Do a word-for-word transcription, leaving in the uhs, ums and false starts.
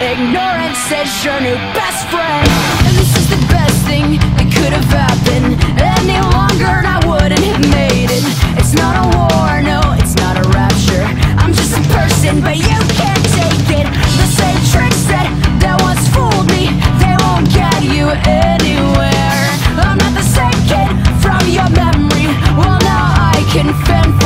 ignorance is your new best friend. And this is the best thing that could have happened. Any longer and I wouldn't have made it. It's not a war, no, it's not a rapture. I'm just a person, but you can't take it. The same tricks that, that once fooled me, they won't get you anywhere. I'm not the same kid from your memory. Well, now I can fend